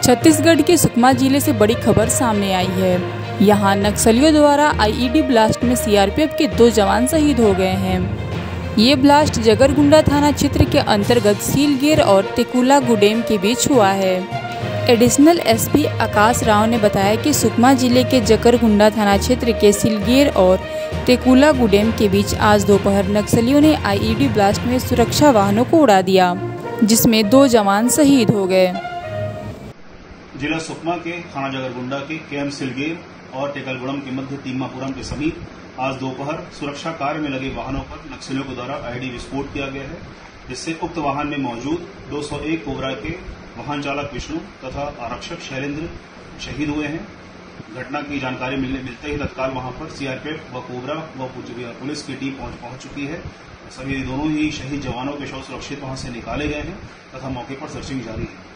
छत्तीसगढ़ के सुकमा जिले से बड़ी खबर सामने आई है। यहां नक्सलियों द्वारा आईईडी ब्लास्ट में सीआरपीएफ के 2 जवान शहीद हो गए हैं। ये ब्लास्ट जगरगुंडा थाना क्षेत्र के अंतर्गत सीलगेर और तेकुलागुडेम के बीच हुआ है। एडिशनल एसपी आकाश राव ने बताया कि सुकमा जिले के जगरगुंडा थाना क्षेत्र के सीलगेर और तेकुलागुडेम के बीच आज दोपहर नक्सलियों ने आईईडी ब्लास्ट में सुरक्षा वाहनों को उड़ा दिया, जिसमें 2 जवान शहीद हो गए। जिला सुकमा के थाना जगरगुंडा के केएम सिलगेर और टेकलगुड़म के मध्य तीमापुरम के समीप आज दोपहर सुरक्षा कार्य में लगे वाहनों पर नक्सलियों के द्वारा आईईडी विस्फोट किया गया है, जिससे उक्त वाहन में मौजूद 201 कोबरा के वाहन चालक विष्णु तथा आरक्षक शैलेंद्र शहीद हुए हैं। घटना की जानकारी मिलते ही तत्काल वहां पर सीआरपीएफ व कोबरा व पुलिस की टीम पहुंच चुकी है। सभी दोनों ही शहीद जवानों के शव सुरक्षित वहां से निकाले गए हैं तथा मौके पर सर्चिंग जारी है।